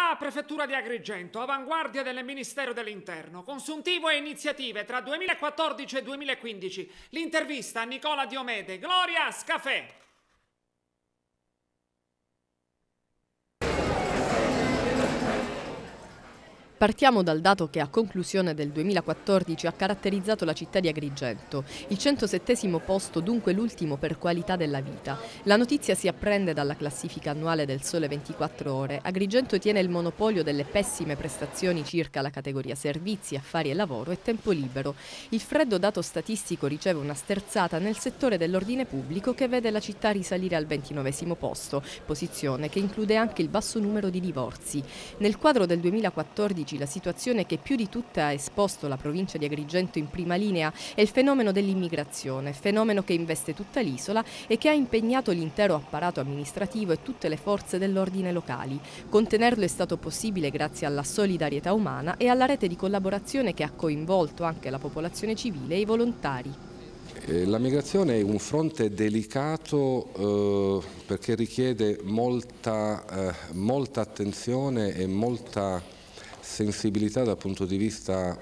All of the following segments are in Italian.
Attualità Prefettura di Agrigento, avanguardia del Ministero dell'Interno, consuntivo e iniziative tra 2014 e 2015. L'intervista a Nicola Diomede, Gloria Scafè. Partiamo dal dato che a conclusione del 2014 ha caratterizzato la città di Agrigento. Il 107° posto, dunque l'ultimo per qualità della vita. La notizia si apprende dalla classifica annuale del Sole 24 Ore. Agrigento tiene il monopolio delle pessime prestazioni circa la categoria servizi, affari e lavoro e tempo libero. Il freddo dato statistico riceve una sterzata nel settore dell'ordine pubblico che vede la città risalire al 29° posto, posizione che include anche il basso numero di divorzi. Nel quadro del 2014 la situazione che più di tutte ha esposto la provincia di Agrigento in prima linea è il fenomeno dell'immigrazione, fenomeno che investe tutta l'isola e che ha impegnato l'intero apparato amministrativo e tutte le forze dell'ordine locali. Contenerlo è stato possibile grazie alla solidarietà umana e alla rete di collaborazione che ha coinvolto anche la popolazione civile e i volontari. La migrazione è un fronte delicato perché richiede molta attenzione e molta sensibilità dal punto di vista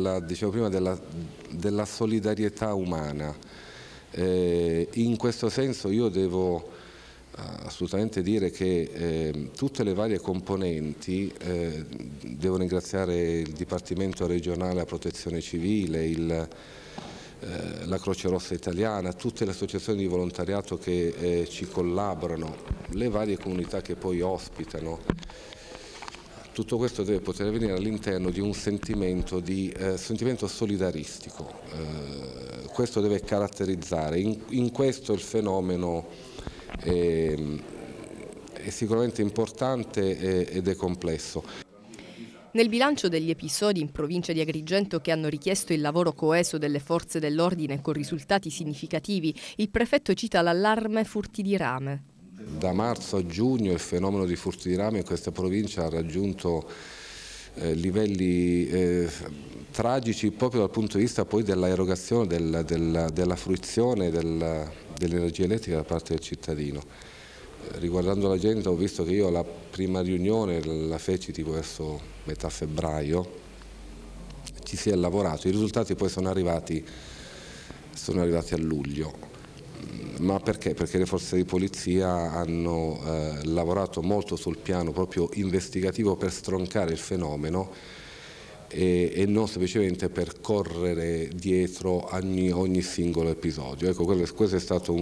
della solidarietà umana. In questo senso io devo assolutamente dire che tutte le varie componenti, devo ringraziare il Dipartimento regionale della Protezione Civile, la Croce Rossa Italiana, tutte le associazioni di volontariato che ci collaborano, le varie comunità che poi ospitano. Tutto questo deve poter avvenire all'interno di un sentimento solidaristico. Questo deve caratterizzare. In questo il fenomeno è sicuramente importante ed è complesso. Nel bilancio degli episodi in provincia di Agrigento che hanno richiesto il lavoro coeso delle forze dell'ordine con risultati significativi, il prefetto cita l'allarme furti di rame. Da marzo a giugno il fenomeno di furti di rame in questa provincia ha raggiunto livelli tragici proprio dal punto di vista poi dell'erogazione, della fruizione dell'energia elettrica da parte del cittadino. Riguardando la gente ho visto che io la prima riunione la feci tipo verso metà febbraio, ci si è lavorato, i risultati poi sono arrivati a luglio. Ma perché? Perché le forze di polizia hanno lavorato molto sul piano proprio investigativo per stroncare il fenomeno e non semplicemente per correre dietro ogni singolo episodio. Ecco, questo è stato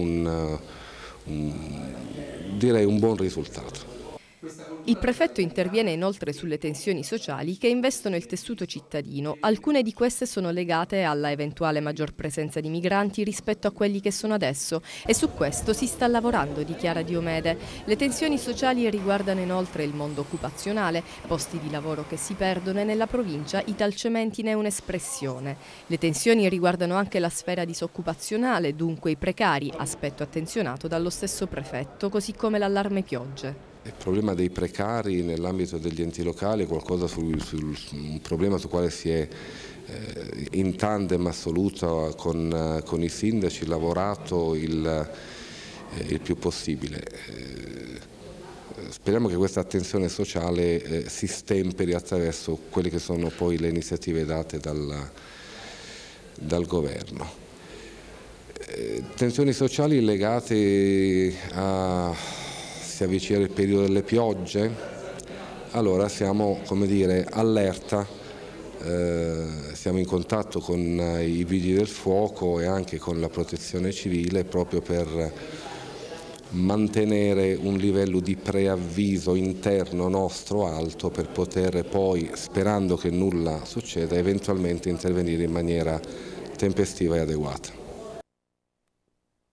direi un buon risultato. Il prefetto interviene inoltre sulle tensioni sociali che investono il tessuto cittadino. Alcune di queste sono legate alla eventuale maggior presenza di migranti rispetto a quelli che sono adesso e su questo si sta lavorando, dichiara Diomede. Le tensioni sociali riguardano inoltre il mondo occupazionale, posti di lavoro che si perdono e nella provincia Italcementi ne è un'espressione. Le tensioni riguardano anche la sfera disoccupazionale, dunque i precari, aspetto attenzionato dallo stesso prefetto, così come l'allarme piogge. Il problema dei precari nell'ambito degli enti locali è un problema sul quale si è in tandem assoluto con i sindaci lavorato il più possibile. Speriamo che questa attenzione sociale si stemperi attraverso quelle che sono poi le iniziative date dal governo. Tensioni sociali legate si avvicina il periodo delle piogge, allora siamo, come dire, allerta, siamo in contatto con i vigili del fuoco e anche con la protezione civile proprio per mantenere un livello di preavviso interno nostro alto per poter poi, sperando che nulla succeda, eventualmente intervenire in maniera tempestiva e adeguata.